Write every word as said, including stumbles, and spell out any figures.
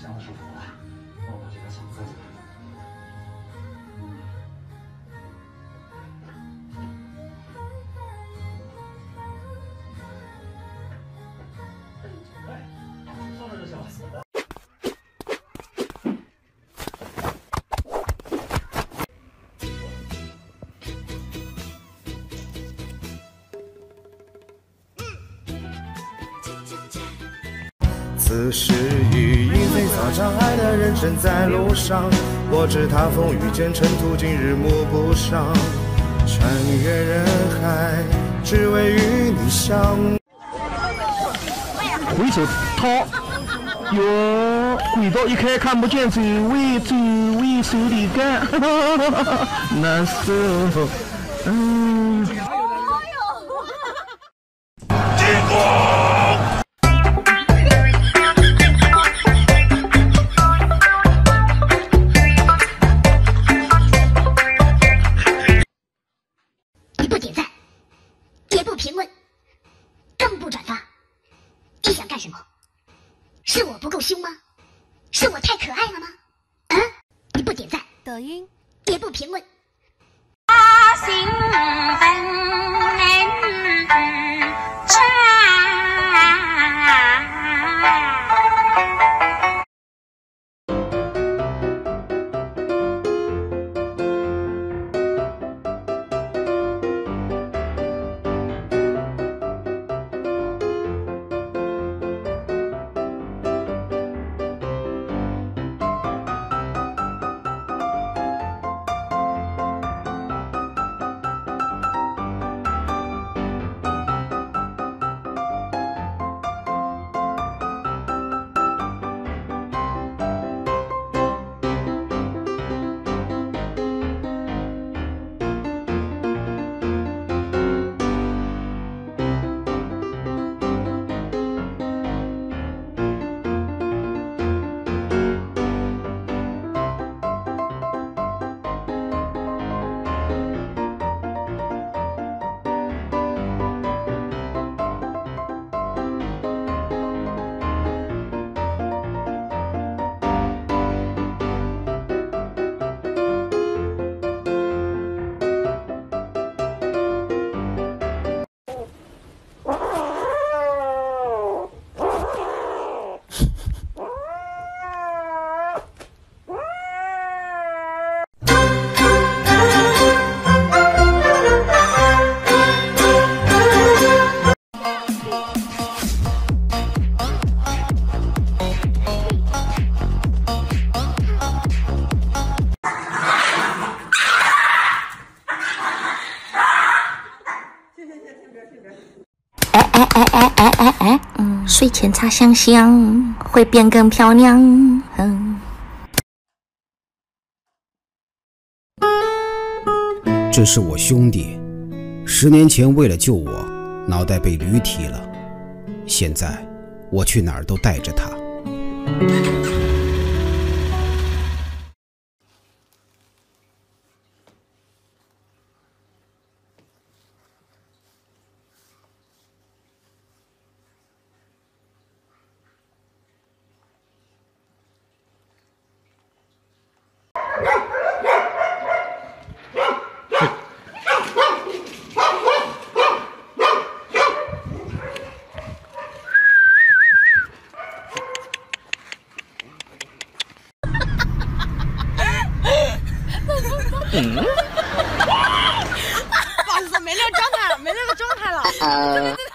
这样的舒服了，那我觉得先喝酒。哎，放这就行了。 此时已莺飞草长，爱的人正在路上。我知他风雨兼程途，今日暮不上。穿越人海，只为与你相。 回手掏，哟，轨道一开看不见，走位走位手里干，难受。嗯。进攻！ 点赞，也不评论，更不转发，你想干什么？是我不够凶吗？是我太可爱了吗？啊！你不点赞， 抖音也不评论。 兴奋战。 哎哎哎哎哎哎哎，嗯，睡前擦香香会变更漂亮，嗯。 这是我兄弟，十年前为了救我，脑袋被驴踢了，现在我去哪儿都带着他。 嗯，不好意思，没那个状态了，没那个状态了。